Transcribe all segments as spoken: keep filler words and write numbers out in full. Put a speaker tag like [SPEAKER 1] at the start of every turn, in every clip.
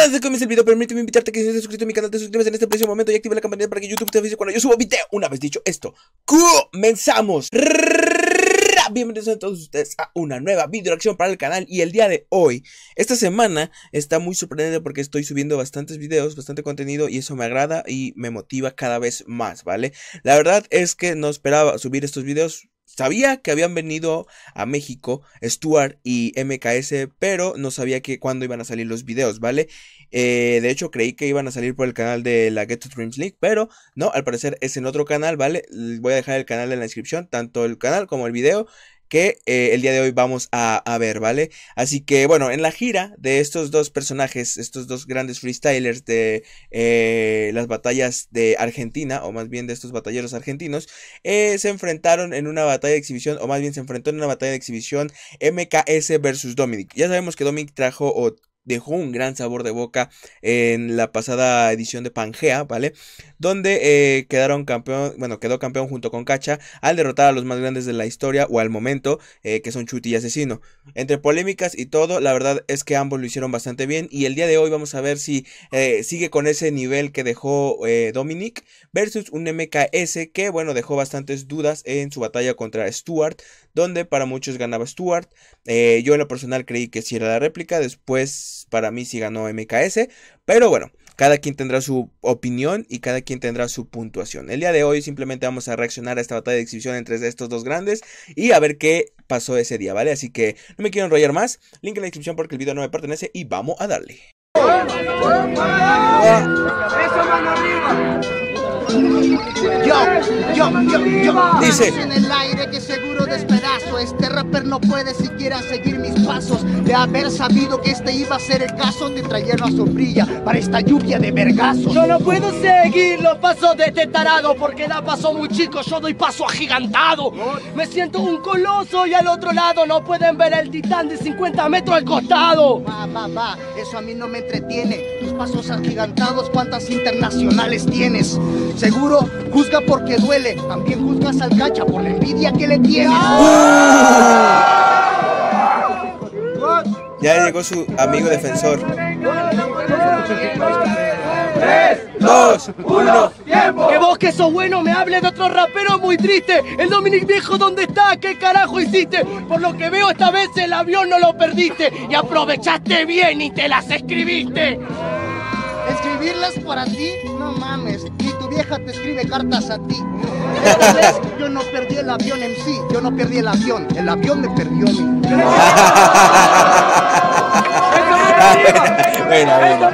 [SPEAKER 1] Antes de que comience el video, permíteme invitarte a que si no estás suscrito a mi canal, te suscribas en este preciso momento y active la campanita para que YouTube te avise cuando yo subo video. Una vez dicho esto, comenzamos. Bienvenidos a todos ustedes a una nueva video reacción para el canal. Y el día de hoy, esta semana está muy sorprendente porque estoy subiendo bastantes videos, bastante contenido, y eso me agrada y me motiva cada vez más, ¿vale? La verdad es que no esperaba subir estos videos. Sabía que habían venido a México Stuart y M K S, pero no sabía que cuándo iban a salir los videos, ¿vale? Eh, de hecho, creí que iban a salir por el canal de la Get to Dreams League, pero no, al parecer es en otro canal, ¿vale? Voy a dejar el canal en la descripción, tanto el canal como el video que eh, el día de hoy vamos a, a ver, ¿vale? Así que, bueno, en la gira de estos dos personajes, estos dos grandes freestylers de eh, las batallas de Argentina, o más bien de estos batalleros argentinos, eh, se enfrentaron en una batalla de exhibición, o más bien se enfrentó en una batalla de exhibición M K S versus Dominic. Ya sabemos que Dominic trajo o dejó un gran sabor de boca en la pasada edición de Pangea, ¿vale? Donde eh, quedaron campeón, bueno, quedó campeón junto con Cacha al derrotar a los más grandes de la historia o al momento, eh, que son Chuty y Asesino. Entre polémicas y todo, la verdad es que ambos lo hicieron bastante bien y el día de hoy vamos a ver si eh, sigue con ese nivel que dejó eh, Dominic versus un M K S que, bueno, dejó bastantes dudas en su batalla contra Stuart, donde para muchos ganaba Stuart. Eh, yo en lo personal creí que sí era la réplica, después para mí sí ganó M K S, pero bueno, cada quien tendrá su opinión y cada quien tendrá su puntuación. El día de hoy simplemente vamos a reaccionar a esta batalla de exhibición entre estos dos grandes y a ver qué pasó ese día, ¿vale? Así que no me quiero enrollar más, link en la descripción porque el video no me pertenece y vamos a darle.
[SPEAKER 2] Yo, yo, yo, yo.
[SPEAKER 1] Dice
[SPEAKER 2] en el aire que seguro despedazo. Este rapper no puede siquiera seguir mis pasos. De haber sabido que este iba a ser el caso, te traía una sombrilla para esta lluvia de vergazos.
[SPEAKER 3] Yo no puedo seguir los pasos de este tarado porque da paso muy chico, yo doy paso agigantado. Me siento un coloso y al otro lado no pueden ver el titán de cincuenta metros al costado.
[SPEAKER 2] Va, va, va, eso a mí no me entretiene. Tus pasos agigantados, ¿cuántas internacionales tienes? Seguro juzga porque duele, también juzgas al Cacha por la envidia que le tienes.
[SPEAKER 1] Ya llegó su amigo defensor. tres, dos, uno,
[SPEAKER 3] ¡tiempo! Que vos que sos bueno me hables de otro rapero muy triste. El Dominic viejo, ¿dónde está? ¿Qué carajo hiciste? Por lo que veo esta vez el avión no lo perdiste y aprovechaste bien y te las escribiste.
[SPEAKER 2] ¿Escribirlas para ti? No mames, ni tu vieja te escribe cartas a ti. Esta vez yo no perdí el avión en sí, yo no perdí el avión, el avión me perdió a mí.
[SPEAKER 1] Bueno, bueno.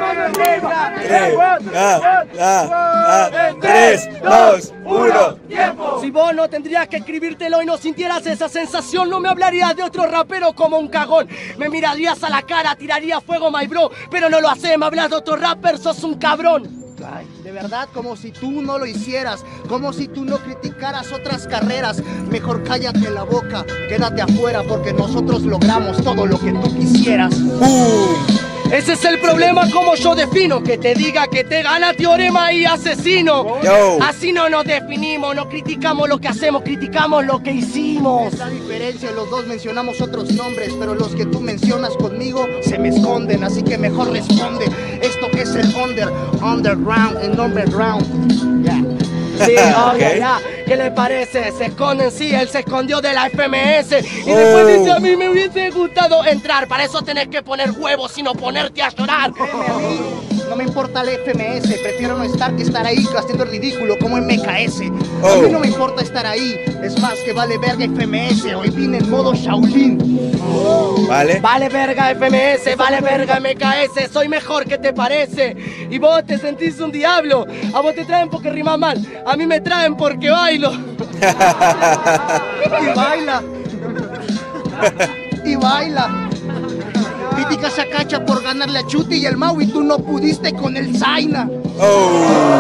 [SPEAKER 1] tres, dos, uno.
[SPEAKER 3] ¡Tiempo! Si vos no tendrías que escribírtelo y no sintieras esa sensación, no me hablarías de otro rapero como un cagón. Me mirarías a la cara, tiraría fuego, my bro, pero no lo haces, me hablas de otro rapper, sos un cabrón.
[SPEAKER 2] Ay, de verdad, como si tú no lo hicieras, como si tú no criticaras otras carreras. Mejor cállate la boca, quédate afuera, porque nosotros logramos todo lo que tú quisieras.
[SPEAKER 1] Uh.
[SPEAKER 3] Ese es el problema como yo defino, que te diga que te gana Teorema y Asesino.
[SPEAKER 1] Yo.
[SPEAKER 3] Así no nos definimos, no criticamos lo que hacemos, criticamos lo que hicimos.
[SPEAKER 2] Esa diferencia, los dos mencionamos otros nombres, pero los que tú mencionas conmigo se me esconden, así que mejor responde. Esto es el under, underground, el underground. Yeah.
[SPEAKER 3] Sí, oh,
[SPEAKER 1] Okay.
[SPEAKER 3] ya, ya. ¿Qué le parece? Se esconden, sí, él se escondió de la F M S. Y
[SPEAKER 1] Oh.
[SPEAKER 3] después dice, a mí me hubiese gustado entrar. Para eso tenés que poner huevos y no ponerte a llorar.
[SPEAKER 2] No me importa el F M S, prefiero no estar que estar ahí haciendo el ridículo como M K S.
[SPEAKER 1] Oh.
[SPEAKER 2] A mí no me importa estar ahí, es más que vale verga F M S, hoy vine en modo Shaolin.
[SPEAKER 1] Vale.
[SPEAKER 3] Vale verga F M S, vale verga M K S, soy mejor, ¿qué te parece? Y vos te sentís un diablo, a vos te traen porque rimas mal, a mí me traen porque bailo.
[SPEAKER 2] Y baila. Y baila. Criticas a Cacha por ganarle a Chuty y el Mau y tú no pudiste con el Zaina.
[SPEAKER 1] Oh.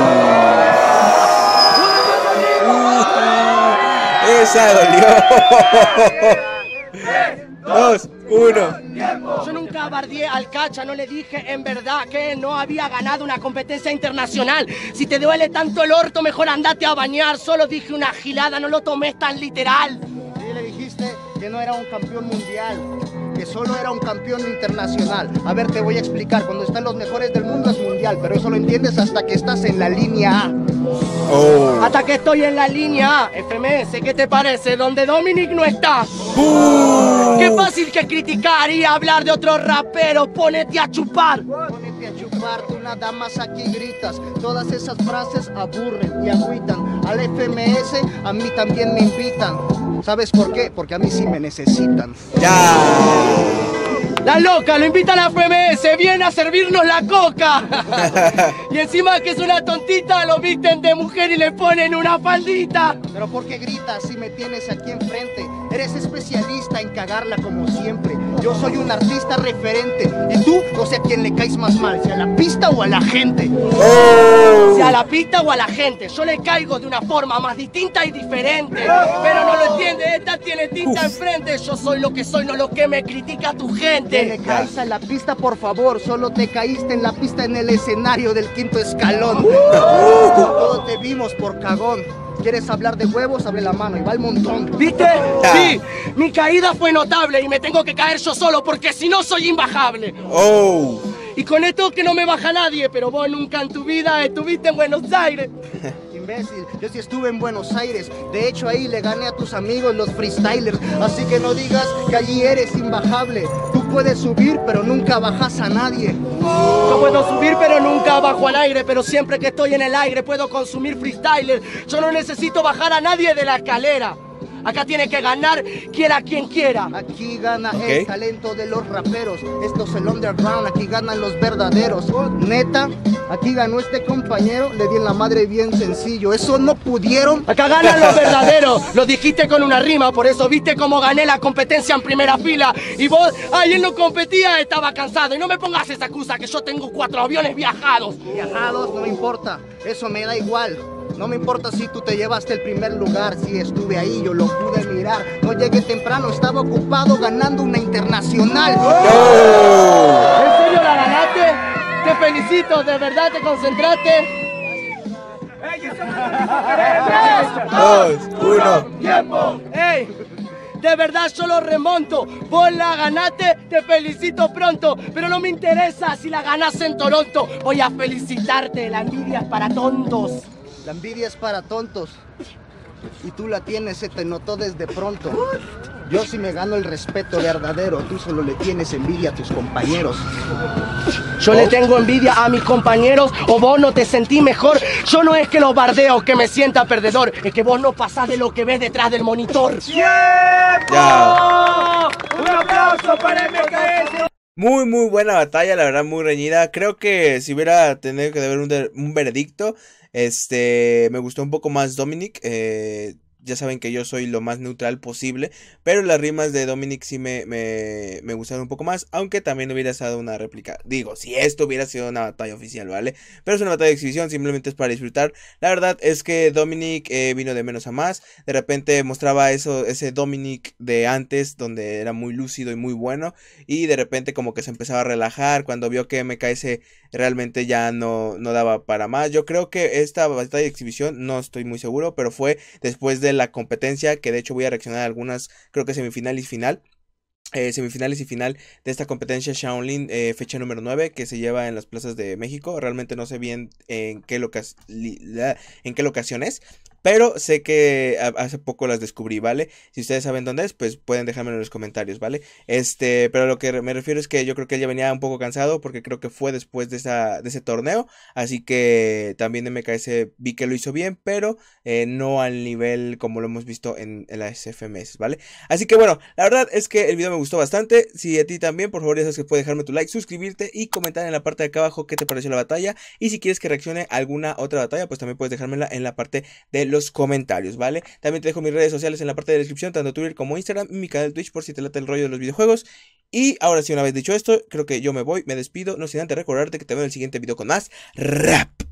[SPEAKER 1] Uh. Esa dolió. dos, uno.
[SPEAKER 3] Yo nunca bardeé al Cacha, no le dije en verdad que no había ganado una competencia internacional. Si te duele tanto el orto, mejor andate a bañar. Solo dije una gilada, no lo tomes tan literal.
[SPEAKER 2] Sí, le dijiste que no era un campeón mundial. que solo era un campeón internacional. A ver, te voy a explicar, cuando están los mejores del mundo es mundial, pero eso lo entiendes hasta que estás en la línea A.
[SPEAKER 3] Oh. Hasta que estoy en la línea A. F M S, ¿qué te parece? Donde Dominic no está.
[SPEAKER 1] ¡Oh!
[SPEAKER 3] Qué fácil que criticar y hablar de otro rapero. Ponete a chupar.
[SPEAKER 2] Ponete a chupar, tú nada más aquí gritas. Todas esas frases aburren y agüitan. Al F M S a mí también me invitan. ¿Sabes por qué? Porque a mí sí me necesitan.
[SPEAKER 1] ¡Ya!
[SPEAKER 3] La loca, lo invita a la F M S, viene a servirnos la coca. Y encima que es una tontita, lo visten de mujer y le ponen una faldita.
[SPEAKER 2] Pero ¿por qué gritas si me tienes aquí enfrente? Eres especialista en cagarla como siempre. Yo soy un artista referente. Y tú, no sé a quién le caes más mal, si a la pista o a la gente.
[SPEAKER 3] Oh. Si a la pista o a la gente. Yo le caigo de una forma más distinta y diferente. Pero no lo entiende, esta tiene tinta Uf. enfrente. Yo soy lo que soy, no lo que me critica tu gente.
[SPEAKER 2] Te le caes a la pista, por favor. Solo te caíste en la pista en el escenario del quinto escalón. Uh. Todos te vimos por cagón. ¿Quieres hablar de huevos? Abre la mano y va el montón.
[SPEAKER 3] ¿Viste? Sí, mi caída fue notable y me tengo que caer yo solo porque si no soy imbajable.
[SPEAKER 1] Oh.
[SPEAKER 3] Y con esto que no me baja nadie, pero vos nunca en tu vida estuviste en Buenos Aires.
[SPEAKER 2] Imbécil, yo sí estuve en Buenos Aires. De hecho ahí le gané a tus amigos los freestylers. Así que no digas que allí eres imbajable. Tú puedes subir pero nunca bajas a nadie.
[SPEAKER 3] Yo puedo subir pero nunca bajo al aire. Pero siempre que estoy en el aire puedo consumir freestylers. Yo no necesito bajar a nadie de la escalera. Acá tiene que ganar quiera quien quiera.
[SPEAKER 2] Aquí gana okay. el talento de los raperos. Esto es el underground, aquí ganan los verdaderos. Neta, aquí ganó este compañero, le di en la madre bien sencillo. Eso no pudieron.
[SPEAKER 3] Acá ganan los verdaderos. Lo dijiste con una rima, por eso viste cómo gané la competencia en primera fila. Y vos, ahí él no competía, estaba cansado. Y no me pongas esa excusa que yo tengo cuatro aviones viajados.
[SPEAKER 2] Viajados, no importa, eso me da igual. No me importa si tú te llevaste el primer lugar, si estuve ahí, yo lo pude mirar. No llegué temprano, estaba ocupado ganando una internacional.
[SPEAKER 3] ¡Oh! ¿En serio la ganaste? Te felicito, de verdad te concentraste.
[SPEAKER 1] tres, dos, uno.
[SPEAKER 3] ¡Tiempo! ¡Ey! De verdad yo lo remonto. Vos la ganaste, te felicito pronto. Pero no me interesa si la ganas en Toronto. Voy a felicitarte, la envidia es para tontos.
[SPEAKER 2] La envidia es para tontos. Y tú la tienes, se te notó desde pronto. Yo sí me gano el respeto verdadero. Tú solo le tienes envidia a tus compañeros.
[SPEAKER 3] Yo oh. le tengo envidia a mis compañeros. O vos no te sentís mejor. Yo no es que los bardeo, que me sienta perdedor. Es que vos no pasás de lo que ves detrás del monitor. ¡Tiempo!
[SPEAKER 1] Ya.
[SPEAKER 3] Un aplauso para M K S.
[SPEAKER 1] Muy muy buena batalla, la verdad muy reñida. Creo que si hubiera tenido que haber un, un veredicto, este, me gustó un poco más Dominic. Eh, ya saben que yo soy lo más neutral posible, pero las rimas de Dominic sí me, me, me gustaron un poco más, aunque también hubiera sido una réplica. Digo, si esto hubiera sido una batalla oficial, ¿vale? Pero es una batalla de exhibición, simplemente es para disfrutar. La verdad es que Dominic eh, vino de menos a más. De repente mostraba eso, ese Dominic de antes, donde era muy lúcido y muy bueno, y de repente como que se empezaba a relajar cuando vio que M K S realmente ya no, no daba para más. Yo creo que esta batalla de exhibición, no estoy muy seguro, pero fue después de la competencia, que de hecho voy a reaccionar a algunas, creo que semifinal y final. Eh, semifinales y final de esta competencia Shaolin, eh, fecha número nueve, que se lleva en las plazas de México. Realmente no sé bien en qué, loca en qué locación es, pero sé que hace poco las descubrí, ¿vale? Si ustedes saben dónde es, pues pueden dejármelo en los comentarios, ¿vale? Este, pero lo que me refiero es que yo creo que él ya venía un poco cansado, porque creo que fue después de, esa, de ese torneo. Así que también M K S vi que lo hizo bien, pero eh, no al nivel como lo hemos visto en, en las F M S, ¿vale? Así que bueno, la verdad es que el video me gustó bastante. Si a ti también, por favor ya sabes que puedes dejarme tu like, suscribirte y comentar en la parte de acá abajo qué te pareció la batalla. Y si quieres que reaccione a alguna otra batalla, pues también puedes dejármela en la parte de los comentarios, ¿vale? También te dejo mis redes sociales en la parte de la descripción, tanto Twitter como Instagram, y mi canal de Twitch por si te late el rollo de los videojuegos. Y ahora sí, una vez dicho esto, creo que yo me voy, me despido, no sin antes recordarte que te veo en el siguiente video con más rap.